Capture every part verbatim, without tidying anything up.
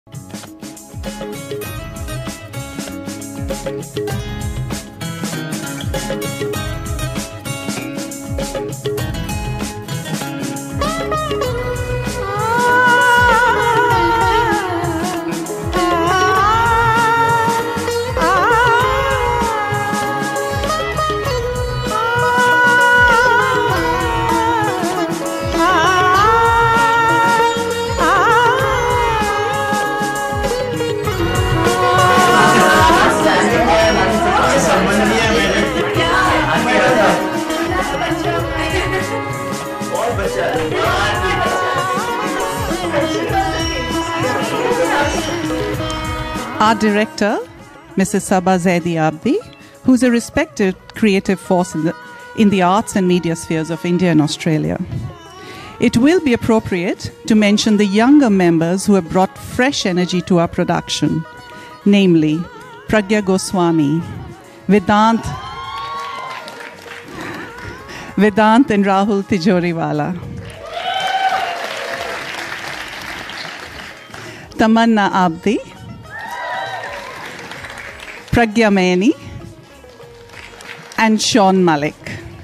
Our director, Missus Saba Zaidi Abdi, who's a respected creative force in the, in the arts and media spheres of India and Australia. It will be appropriate to mention the younger members who have brought fresh energy to our production, namely Pragya Goswami, Vedant, Vedant and Rahul Tijoriwala, Tamanna Abdi, Pragya Maini, and Sean Malik.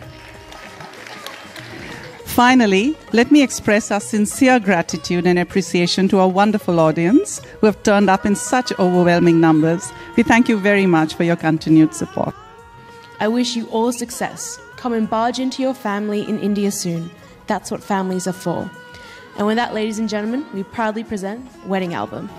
Finally, let me express our sincere gratitude and appreciation to our wonderful audience who have turned up in such overwhelming numbers. We thank you very much for your continued support. I wish you all success. Come and barge into your family in India soon. That's what families are for. And with that, ladies and gentlemen, we proudly present Wedding Album.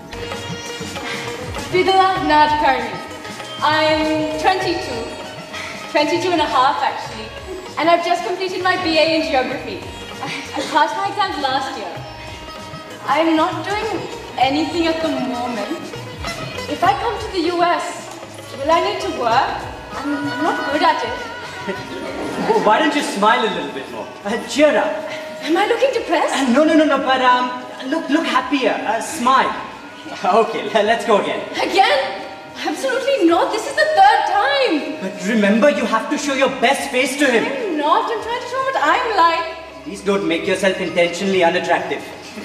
Vidala Nad Karnad. I'm twenty-two, twenty-two and a half actually, and I've just completed my B A in Geography. I passed my exams last year. I'm not doing anything at the moment. If I come to the U S, will I need to work? I'm, I'm not good at it. Oh, why don't you smile a little bit more? Uh, cheer up. Am I looking depressed? Uh, no, no, no, no, but um, look, look happier. Uh, smile. Okay, let's go again. Again? Absolutely not. This is the third time. But remember, you have to show your best face to him. I'm not. I'm trying to show what I'm like. Please don't make yourself intentionally unattractive.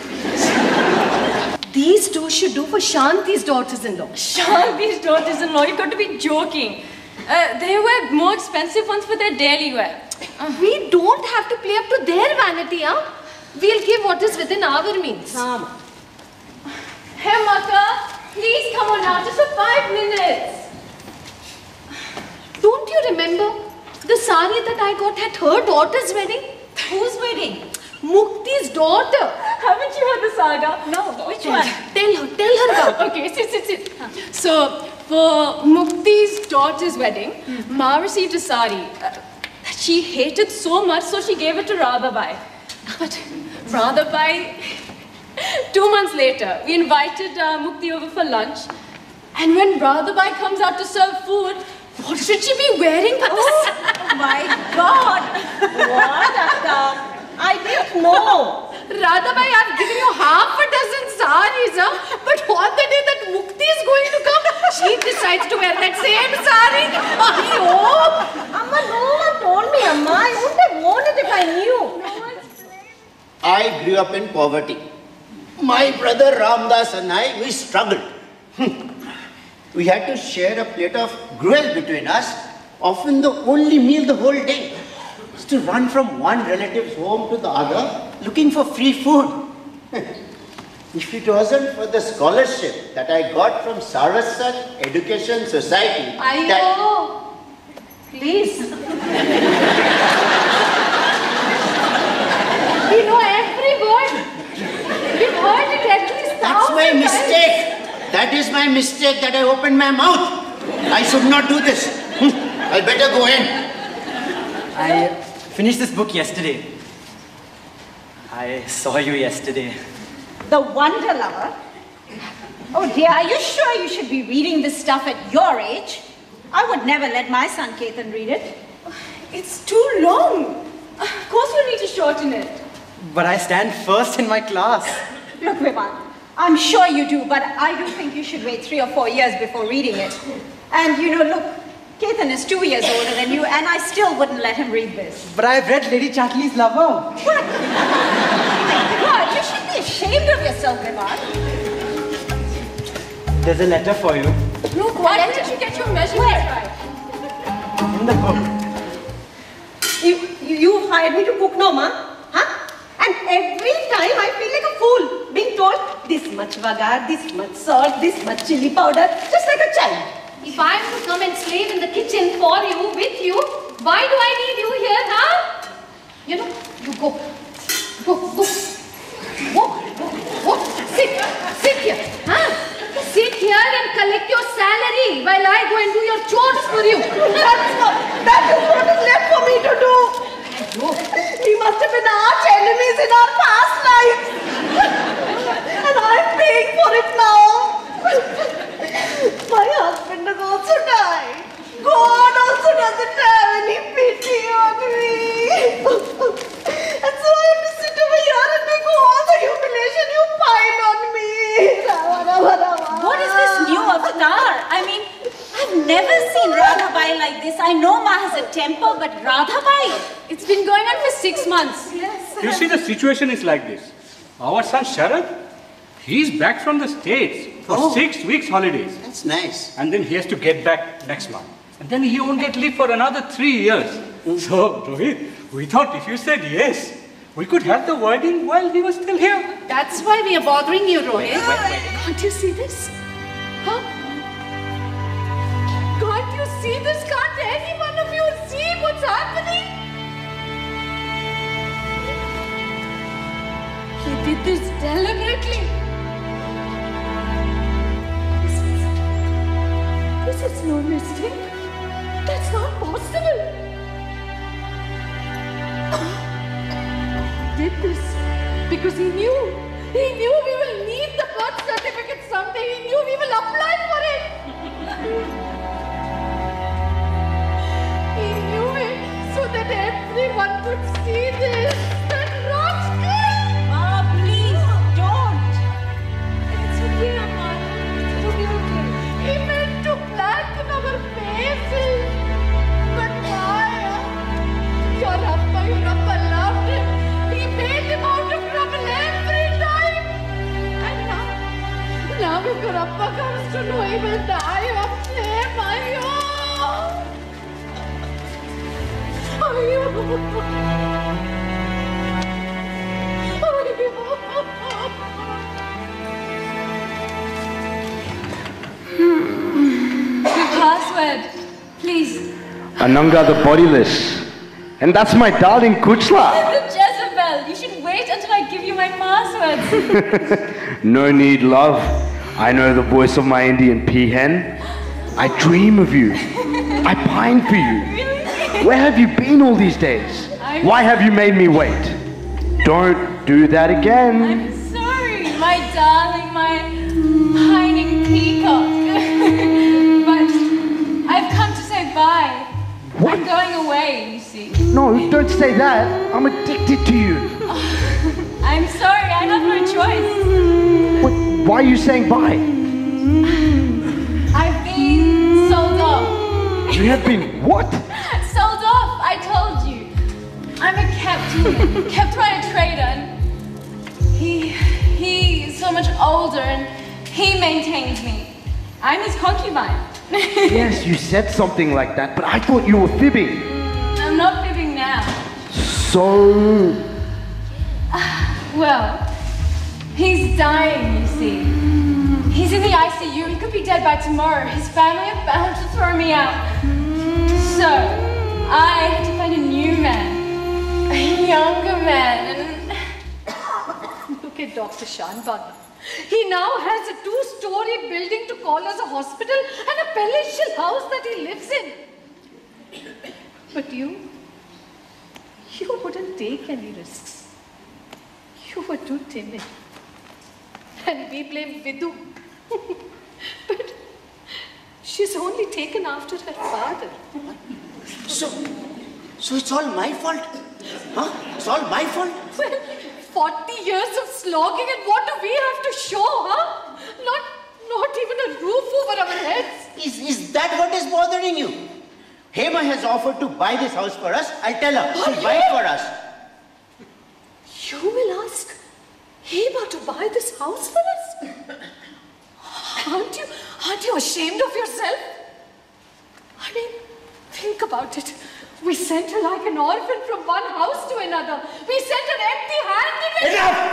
These two should do for Shanti's daughters-in-law. Shanti's daughters-in-law? You've got to be joking. Uh, they wear more expensive ones for their daily wear. Uh, we don't have to play up to their vanity, huh? We'll give what is within our means. Sama. Hey, Maka. Please come on now, just for five minutes. Don't you remember the sari that I got at her daughter's wedding? Whose wedding? Mukti's daughter. Haven't you heard the saga? No. Which tell one? Her, tell her, tell her about it. Okay, sit, sit, sit. So, for Mukti's daughter's wedding, mm. Ma received a sari uh, that she hated so much, so she gave it to Radhabai. But Radhabai... Two months later, we invited uh, Mukti over for lunch, and when Radhabai comes out to serve food, what should she be wearing but oh, oh my God! What, Akka? I didn't know. Radhabai, I've given you half a dozen saris, huh? But on the day that Mukti is going to come, she decides to wear that same sari. Oh, Amma, no one told me, Amma. I wouldn't have worn it if I knew. I grew up in poverty. My brother Ramdas and I, we struggled. We had to share a plate of gruel between us, often the only meal the whole day. Was to run from one relative's home to the other, looking for free food. If it wasn't for the scholarship that I got from Saraswat Education Society... I that... know. Please. We know every word. We've heard it at least That's my mistake. That is my mistake that I opened my mouth. I should not do this. I better go in. I finished this book yesterday. I saw you yesterday. The Wonder Lover? Oh dear, are you sure you should be reading this stuff at your age? I would never let my son Ketan read it. It's too long. Of course we need to shorten it. But I stand first in my class. Look, Vivan, I'm sure you do, but I do think you should wait three or four years before reading it. And you know, look, Ketan is two years older than you, and I still wouldn't let him read this. But I've read Lady Chatterley's Lover. What? Oh my God, you should be ashamed of yourself, Vivan. There's a letter for you. Look, why didn't you get your measurements right? In the book. You, you, you hired me to cook now, ma? Huh? And every time I feel like a fool, being told this much vagar, this much salt, this much chili powder, just like a child. If I am to come and slave in the kitchen for you, with you, why do I need you here, huh? You know, you go. Go, go. Walk, walk, walk. Sit, sit here, huh? Sit here and collect your salary while I go and do your chores for you. That's what, that is what is left for me to do. We must have been arch enemies in our past lives. And I'm paying for it now. My husband has also died. God also doesn't have any pity on me. And so I have to sit over here and take all the humiliation you pile on me. What is this new avatar? I mean, I've never seen Radhabai like this. I know Ma has a temper, but Radhabai? It's been going on for six months. Yes. You see, the situation is like this. Our son Sharad, he's back from the States for Oh. six weeks holidays. That's nice. And then he has to get back next month. And then he won't get leave for another three years. So, Rohit, we thought if you said yes, we could have the wedding while he was still here. That's why we are bothering you, Rohit. Can't you see this? Huh? Can't you see this? Can't any one of you see what's happening? He did this deliberately. This is, this is no mistake. That's not possible. Did this because he knew, he knew we will need the birth certificate someday. He knew we will apply for it. He knew it so that everyone could see this. That rascal! Ma, please, don't. It's okay, Amma. It's okay, okay. He meant to blacken our faces. But Maya, your Appa, your Appa loved him. He made him out of trouble every time. And now, now if your Appa comes to know, he will die of shame. Ayo! Ayo! Your password, please. Ananga the bodiless. And that's my darling Kuchla. The Jezebel. You should wait until I give you my password. No need, love. I know the voice of my Indian peahen. I dream of you. I pine for you. Really? Where have you been all these days? I'm- Why have you made me wait? Don't do that again. I'm sorry, my darling, my pining peacock. But I've come to say bye. What? I'm going away, you see. No, don't say that. I'm addicted to you. I'm sorry, I have no choice. What? Why are you saying bye? I've been sold off. You have been what? Sold off, I told you. I'm a kept, kept by a trader, and he, he's so much older, and he maintains me. I'm his concubine. Yes, you said something like that, but I thought you were fibbing. I'm not fibbing now. So... Well, he's dying, you see. He's in the I C U. He could be dead by tomorrow. His family are bound to throw me out. So, I had to find a new man, a younger man, and Look at Doctor Shanbagh. He now has a two-story building to call as a hospital and a palatial house that he lives in. But you, you wouldn't take any risks. You were too timid. And we blame Vidu. But she's only taken after her father. So, so it's all my fault? Huh? It's all my fault? Well, forty years of slogging, and what do we have to show, huh? Not, not even a roof over our heads. Is, is that what is bothering you? Hema has offered to buy this house for us. I'll tell her. She'll buy it for us. You will ask Hema to buy this house for us? Aren't you, Aren't you ashamed of yourself? I mean, think about it. We sent her like an orphan from one house to another. We sent her empty-handed.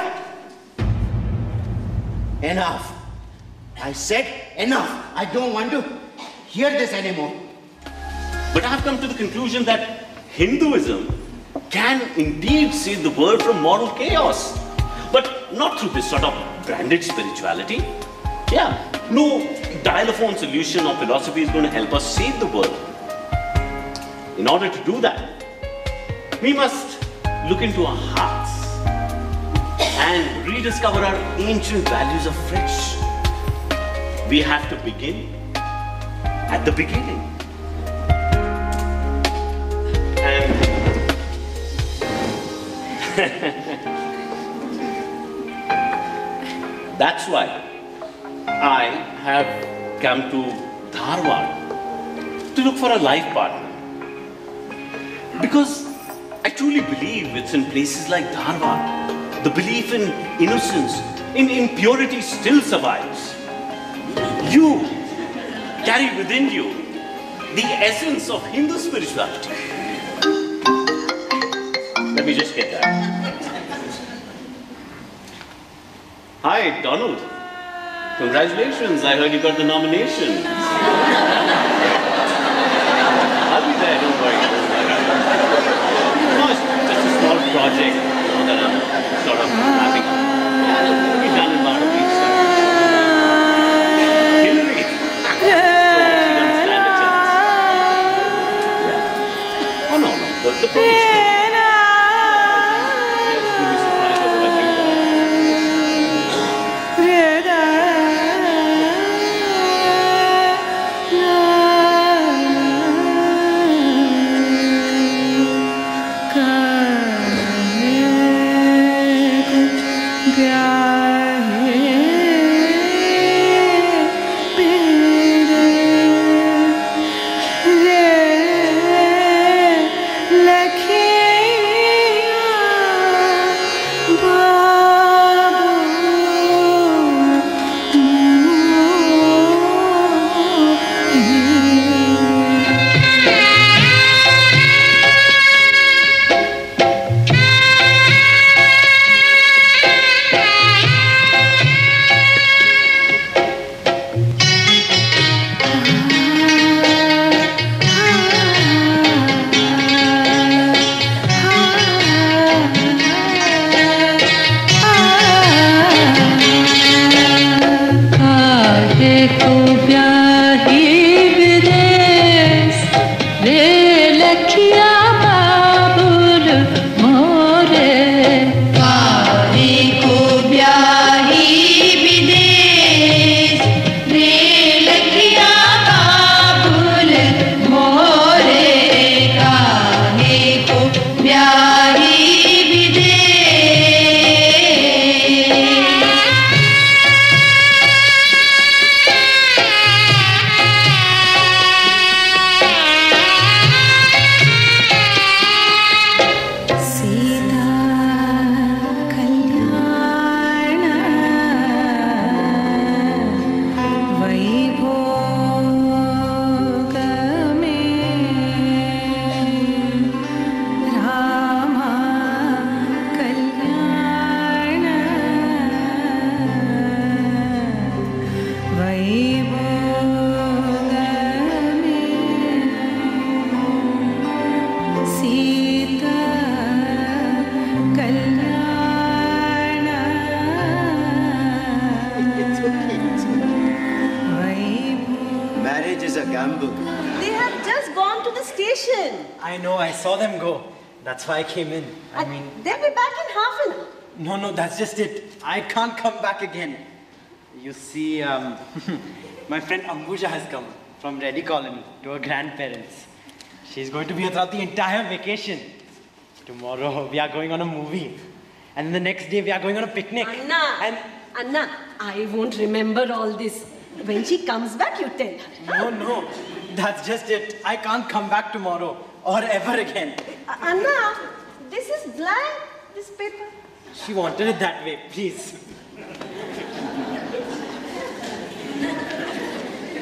Enough! Enough! I said enough. I don't want to hear this anymore. But I have come to the conclusion that Hinduism can indeed save the world from moral chaos. But not through this sort of branded spirituality. Yeah, no dial-a-phone solution or philosophy is going to help us save the world. In order to do that, we must look into our hearts and rediscover our ancient values afresh. We have to begin at the beginning. And that's why I have come to Dharwad to look for a life partner. Because I truly believe it's in places like Dharwad, the belief in innocence, in, in purity still survives. You carry within you the essence of Hindu spirituality. Let me just get that. Hi, Donald. Congratulations, I heard you got the nomination. I'll be there, don't worry. Don't worry. No, it's just a small project, you know, that I'm sort of wrapping up. Yeah, it'll be done in about a week's time. Hillary! So, she doesn't stand a chance. Yeah. Oh, no, no, the, the project's good. That's why I came in. I mean... They'll be back in half an hour. No, no, that's just it. I can't come back again. You see, um, my friend Ambusha has come from Reddy Colony to her grandparents. She's going to be here throughout the entire vacation. Tomorrow we are going on a movie. And then the next day we are going on a picnic. Anna, and Anna, I won't remember all this. When she comes back, you tell her. No, no, that's just it. I can't come back tomorrow. Or ever again. Uh, Anna, this is blank, this paper. She wanted it that way, please.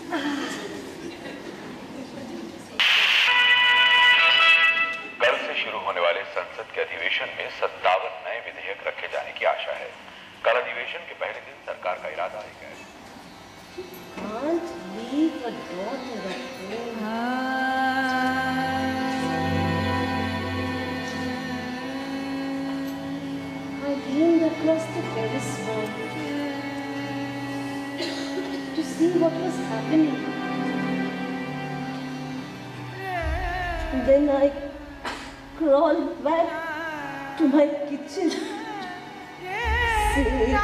कल से शुरू होने वाले संसद के अधिवेशन में सत्तावन नए विधेयक रखे जाने की आशा है। कल अधिवेशन के पहले दिन सरकार का इरादा है क्या? Can't leave a daughter at home. I leaned across the terrace wall to see what was happening. And then I crawled back to my kitchen. Safe. Safe.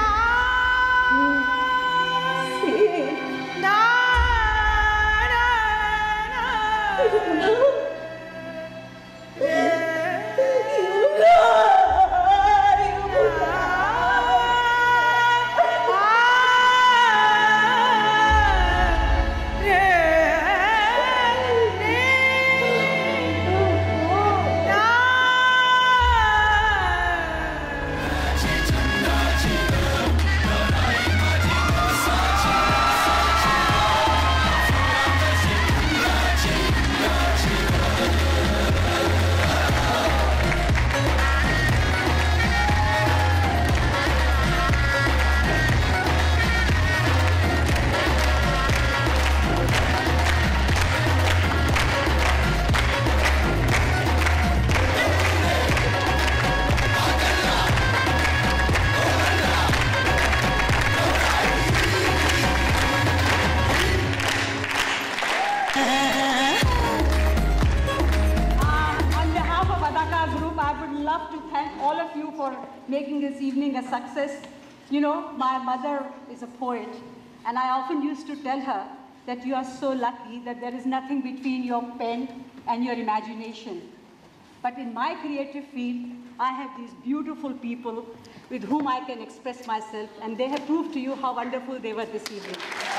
Making this evening a success. You know, my mother is a poet, and I often used to tell her that you are so lucky that there is nothing between your pen and your imagination. But in my creative field, I have these beautiful people with whom I can express myself, and they have proved to you how wonderful they were this evening.